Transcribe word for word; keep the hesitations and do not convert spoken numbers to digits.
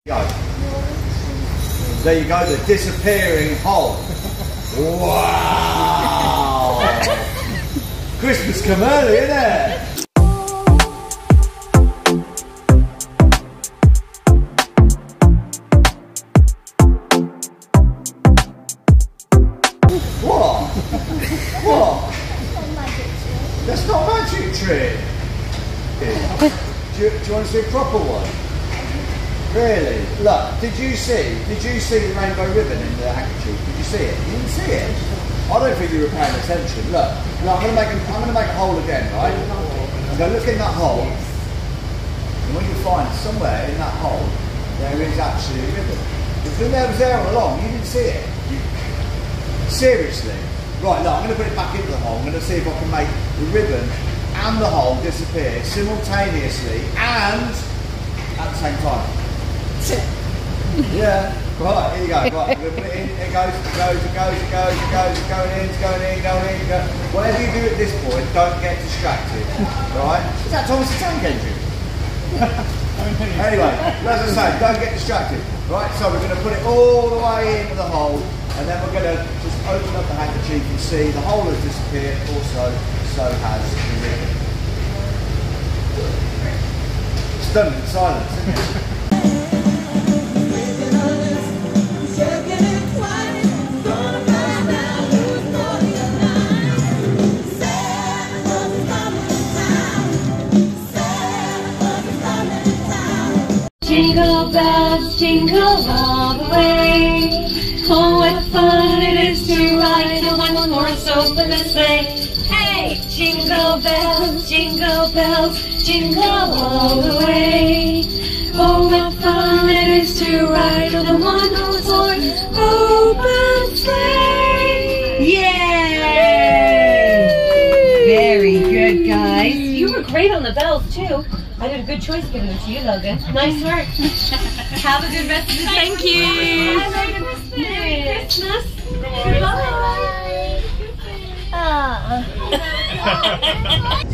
Go. There you go, the disappearing hole. Wow! Christmas come early, isn't it? What? What? That's not a magic trick. Do you, do you want to see a proper one? Really? Look, did you see, did you see the rainbow ribbon in the handkerchief? Did you see it? You didn't see it? I don't think you were paying attention. Look, look I'm going to make a, I'm going to make a hole again, right? I'm going to look in that hole, and what you find somewhere in that hole, there is actually a ribbon. The thing that was there all along, you didn't see it. You, seriously. Right, look, I'm going to put it back into the hole. I'm going to see if I can make the ribbon and the hole disappear simultaneously and at the same time. Yeah, right, here you go, right, we're going to put it in, it goes, it goes, it goes, it goes, it goes, it's going in, it's going in, going in, going in. Whatever you do at this point, don't get distracted, right? Is that Thomas the Tank Engine? Anyway, as I say, don't get distracted, right? So we're going to put it all the way into the hole, and then we're going to just open up the handkerchief and see the hole has disappeared, also, so has the ribbon. Stunned in silence, isn't it? Jingle bells, jingle all the way. Oh, what fun it is to ride in a one-horse open sleigh. Hey! Jingle bells, jingle bells, jingle all the way. Oh, what fun it is to ride in a one-horse open sleigh. Yay! Very good, guys. You were great on the bells, too. I did a good choice giving them to you, Logan. Nice work. Have a good rest of the day. Thank you. Merry Christmas. Merry Christmas. Goodbye. Bye.